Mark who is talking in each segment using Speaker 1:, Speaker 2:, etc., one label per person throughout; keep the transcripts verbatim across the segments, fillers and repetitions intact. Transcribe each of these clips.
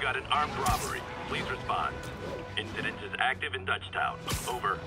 Speaker 1: got an armed robbery. Please respond. Incident is active in Dutchtown. Over.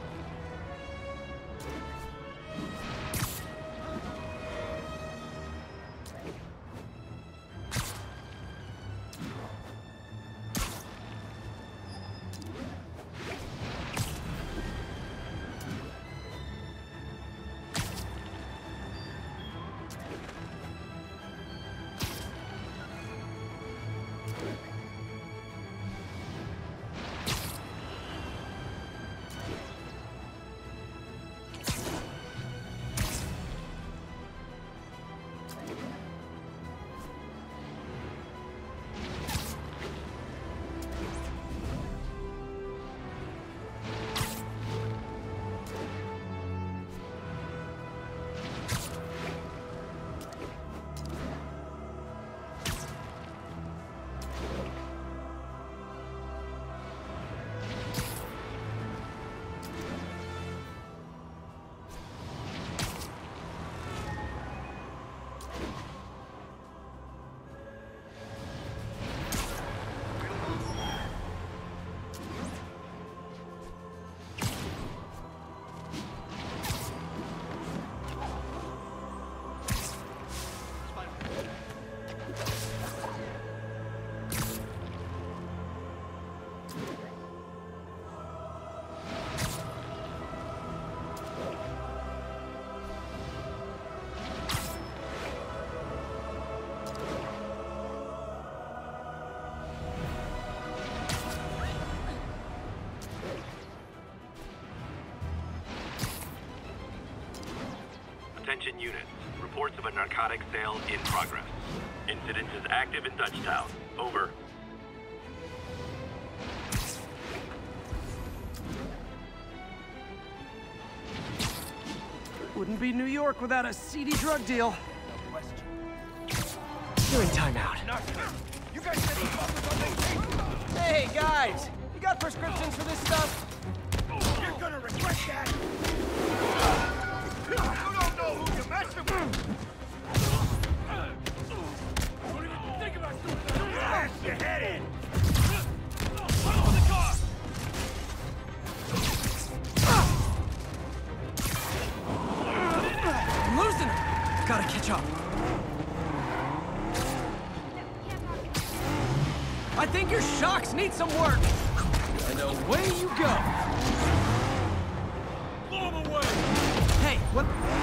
Speaker 1: Attention units. Reports of a narcotic sale in progress. Incident is active in Dutchtown. Over.
Speaker 2: Wouldn't be New York without a seedy drug deal. You're in timeout.
Speaker 3: You guys said these buffers on vacation.
Speaker 2: Hey, guys! You got prescriptions for this stuff?
Speaker 3: You're gonna regret that. You don't know who you're messing with. Don't even think about doing that. Blast your head in. Put him on the car.
Speaker 2: I'm losing him! Gotta catch up. I think your shocks need some work. And away you go.
Speaker 3: Blow him away.
Speaker 2: Hey, what?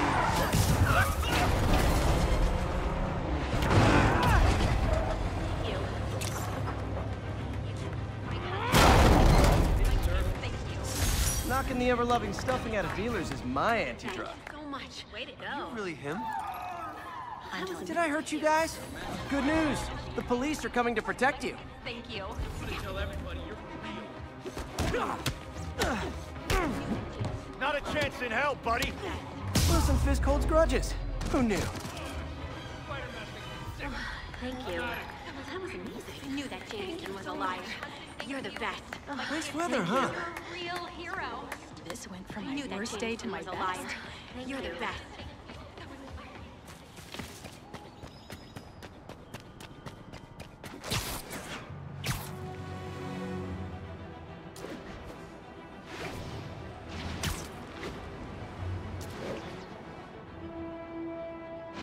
Speaker 2: Knocking the ever-loving stuffing out of dealers is my anti-drug.
Speaker 4: So much. Way to go.
Speaker 2: Are you really him? Did I hurt you guys? Good news. The police are coming to protect you.
Speaker 4: Thank you.
Speaker 3: Tell everybody you're for real. Not a chance in hell, buddy.
Speaker 2: Wilson Fisk holds grudges. Who knew?
Speaker 4: Thank you. That was amazing. I knew that Jamieson was a liar. You're the best.
Speaker 2: Nice weather, huh?
Speaker 4: Real hero.
Speaker 5: This went from
Speaker 4: I
Speaker 5: my
Speaker 4: knew that
Speaker 5: worst day to
Speaker 4: Jamieson
Speaker 5: my
Speaker 4: was a
Speaker 5: best.
Speaker 4: liar. You're the best.